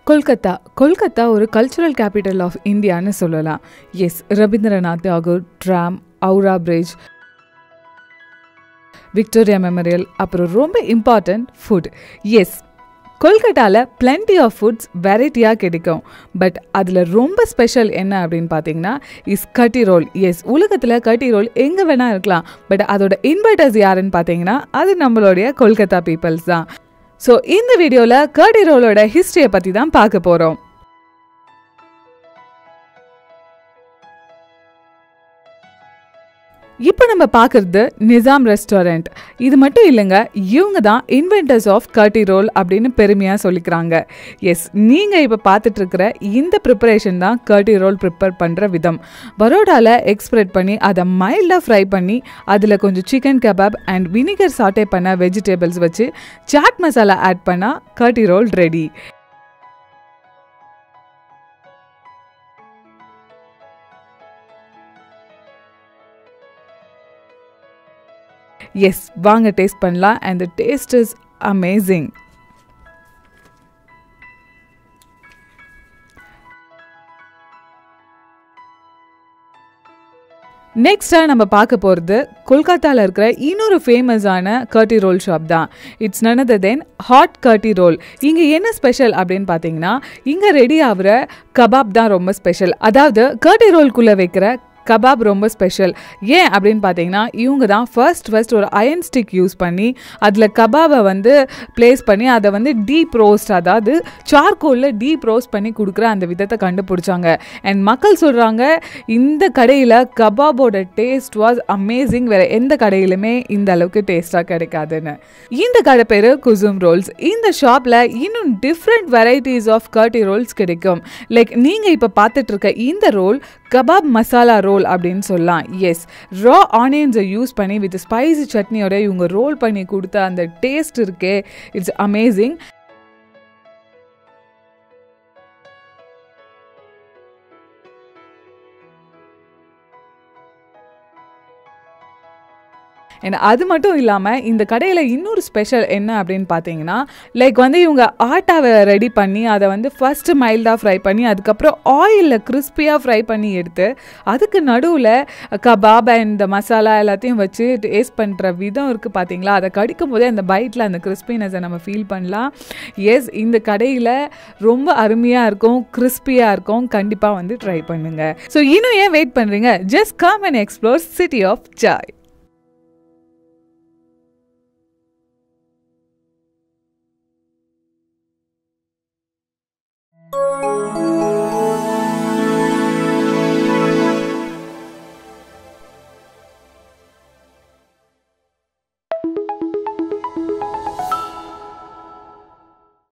Kolkata ஒரு cultural capital of இந்தியான்னு சொல்லலாம். Yes, Rabindranath Tagore, tram, Howrah bridge, Victoria Memorial, அப்புறம் ரொம்ப இம்பார்ட்டன்ட் ஃபுட். எஸ், கொல்கட்டாவில் பிளென்டி ஆஃப் ஃபுட்ஸ் வெரைட்டியாக கிடைக்கும். பட் அதில் ரொம்ப ஸ்பெஷல் என்ன அப்படின்னு பார்த்தீங்கன்னா கட்டி ரோல். எஸ், உலகத்தில் கட்டி ரோல் எங்கே வேணால் இருக்கலாம். பட் அதோட இன்வெர்டர்ஸ் யாருன்னு பார்த்தீங்கன்னா அது நம்மளுடைய கொல்கத்தா பீப்புள்ஸ் தான். ஸோ இந்த வீடியோவில் கட்டி ரோலோட ஹிஸ்ட்ரியை பற்றி தான் பார்க்க போகிறோம். இப்போ நம்ம பார்க்குறது நிசாம் ரெஸ்டாரண்ட். இது மட்டும் இல்லைங்க, இவங்க தான் இன்வென்டர்ஸ் ஆஃப் கட்டி ரோல் அப்படின்னு பெருமையாக சொல்லிக்கிறாங்க. எஸ், நீங்கள் இப்போ பார்த்துட்ருக்கிற இந்த ப்ரிப்பரேஷன் தான் கட்டி ரோல் ப்ரிப்பேர் பண்ணுற விதம். பரோடாவில் எக்ஸ்ப்ரெட் பண்ணி அதை மைல்டாக ஃப்ரை பண்ணி அதில் கொஞ்சம் சிக்கன் கபாப் அண்ட் வினிகர் சாட்டே பண்ண வெஜிடபிள்ஸ் வச்சு சாட் மசாலா ஆட் பண்ணால் கட்டி ரோல் ரெடி. எஸ், வாங்க டேஸ்ட் பண்ணலாம். And the taste is amazing. நெக்ஸ்ட்டாக நம்ம பார்க்க போகிறது கொல்கத்தாவில் இருக்கிற இன்னொரு ஃபேமஸான கட்டி ரோல் ஷாப் தான். It's none other than hot kathi roll. இங்கே என்ன ஸ்பெஷல் அப்படின்னு பார்த்தீங்கன்னா இங்கே ரெடி ஆகிற கபாப் தான் ரொம்ப ஸ்பெஷல். அதாவது கட்டி ரோல்குள்ளே வைக்கிற கபாப் ரொம்ப ஸ்பெஷல். ஏன் அப்படின்னு பார்த்தீங்கன்னா இவங்க தான் ஃபர்ஸ்ட் ஒரு அயன் ஸ்டிக் யூஸ் பண்ணி அதில் கபாபை வந்து ப்ளேஸ் பண்ணி அதை வந்து டீப் ரோஸ்ட், அதாவது சார்கோலில் டீப் ரோஸ்ட் பண்ணி கொடுக்குற அந்த விதத்தை கண்டுபிடிச்சாங்க. அண்ட் மக்கள் சொல்கிறாங்க இந்த கடையில் கபாபோட டேஸ்ட் வாஸ் அமேசிங், வேறு எந்த கடையிலுமே இந்த அளவுக்கு டேஸ்ட்டாக கிடைக்காதுன்னு. இந்த கடை பேர் குசும் ரோல்ஸ். இந்த ஷாப்பில் இன்னும் different varieties of kathi rolls கிடைக்கும். லைக் நீங்கள் இப்போ பார்த்துட்டு இருக்க இந்த ரோல் கபாப் மசாலா ரோல் அப்படின்னு சொல்லலாம். எஸ், ரா ஆனியன்ஸை யூஸ் பண்ணி வித் ஸ்பைசி சட்னியோட இவங்க ரோல் பண்ணி கொடுத்த அந்த டேஸ்ட் இருக்கே, இட்ஸ் அமேசிங். அண்ட் அது மட்டும் இல்லாமல் இந்த கடையில் இன்னொரு ஸ்பெஷல் என்ன அப்படின்னு பார்த்தீங்கன்னா லைக் வந்து இவங்க ஆட்டாவை ரெடி பண்ணி அதை வந்து ஃபஸ்ட்டு மைல்டாக ஃப்ரை பண்ணி அதுக்கப்புறம் ஆயிலில் கிறிஸ்பியாக ஃப்ரை பண்ணி எடுத்து அதுக்கு நடுவில் கபாப் அண்ட் இந்த மசாலா எல்லாத்தையும் வச்சு டேஸ்ட் பண்ணுற விதம் இருக்குது பார்த்தீங்களா. அதை கடிக்கும் போதே அந்த பைட்டில் அந்த கிறிஸ்பினஸை நம்ம ஃபீல் பண்ணலாம். எஸ், இந்த கடையில் ரொம்ப அருமையாக இருக்கும், கிறிஸ்பியாக இருக்கும். கண்டிப்பாக வந்து ட்ரை பண்ணுங்கள். ஸோ இன்னும் ஏன் வெயிட் பண்ணுறீங்க? Just come and explore city of Joy.